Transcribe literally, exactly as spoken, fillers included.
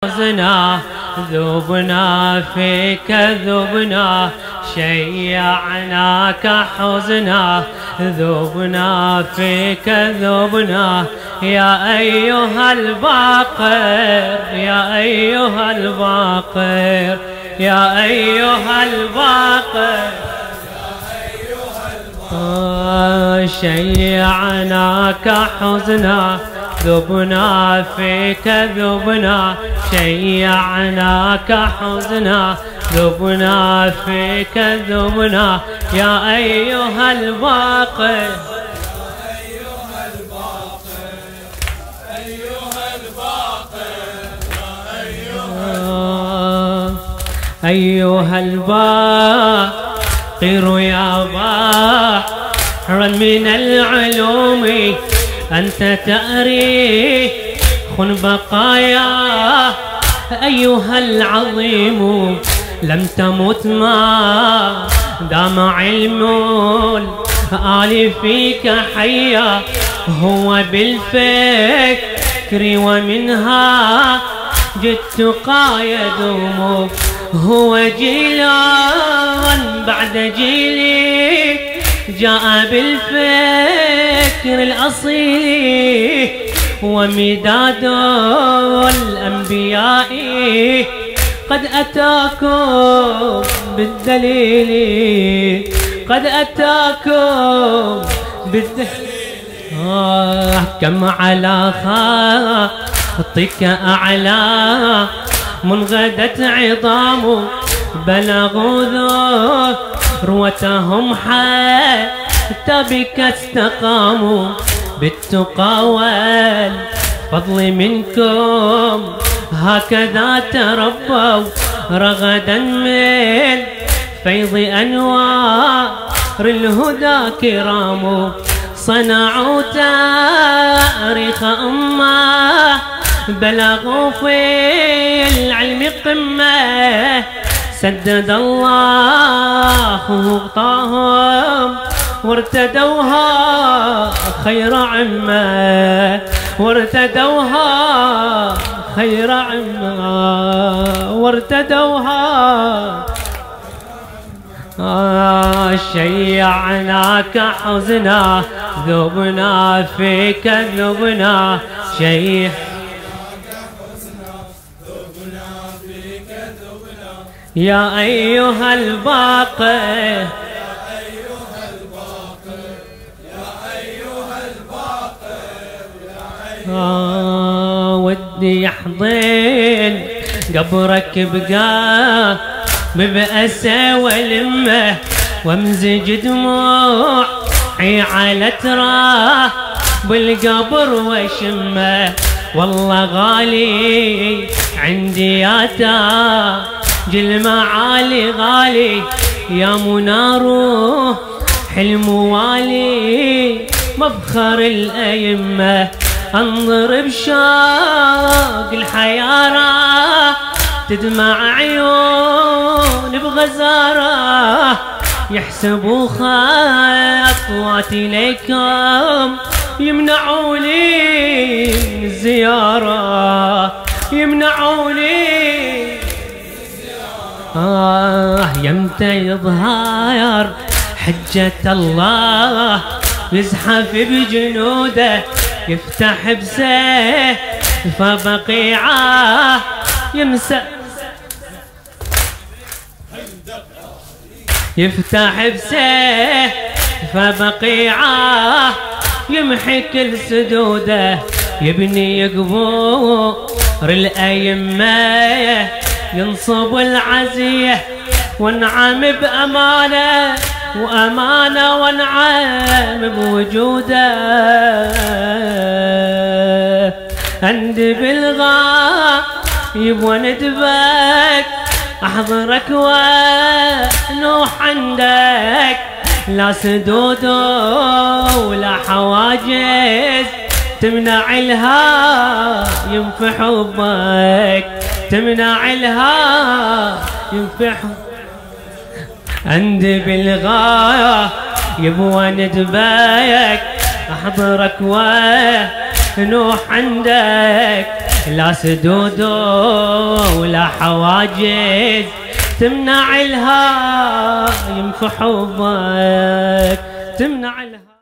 حزنا ذوبنا فيك ذوبنا شيعناك حزنا ذوبنا فيك ذوبنا يا أيها الباقر يا أيها الباقر يا أيها الباقر شيعناك حزنا ذوبنا فيك ذوبنا شيعناك حزنا ذوبنا فيك ذوبنا يا أيها الباقر أيها الباقر يا بحرا من العلوم أنت تأريخ بقايا أيها العظيم لم تمت ما دام علم الآل فيك حيا هو بالفكر ومنها جدت قايدهم هو جيلان بعد جيلي جاء بالفكر الأصيل ومداد الأنبياء قد أتاكم بالدليل قد أتاكم بالدليل آه كم على خطك أعلى منغدت عظام بلغوا ذروتهم حتى بك استقاموا بالتقى والفضل منكم هكذا تربوا رغدا من فيض أنوار الهدى كرام صنعوا تاريخ أمة بلغوا في العلم قمة سدد الله غطاهم وارتدوها خير عمة وارتدوها خير عمة وارتدوها آه شيعناك حزنا ذوبنا فيك ذوبنا شيع يا أيها الباقر يا أيها الباقر يا أيها الباقر آه ودي يحضن قبرك بقى ببأسه ولمه وامزج دموعي على تراه بالقبر وشمه والله غالي عندي يا تاج المعالي غالي يا مناره حلم والي مفخر الأئمة انظر بشوق الحيارة تدمع عيون بغزارة يحسبوا خطواتي ليكم يمنعوا لي الزيارة يمنعوا لي آه يمتى يظهر حجة الله يزحف بجنوده يفتح بسيف فبقيعه يمسى يفتح بسيف فبقيعه يمحي كل سدوده يبني قبور الأئمة ينصب العزية وانعم بأمانة وأمانة وانعم بوجوده عندي بالغايب وندبك أحضرك ونوح عندك لا سدود ولا حواجز تمنع الهايم في حبك تمنع الهايم في حبك عندي بالغاية يبوى ندبك أحضرك ونوح عندك لا سدود ولا حواجز تمنع الهايم في حبك، تمنع الهايم.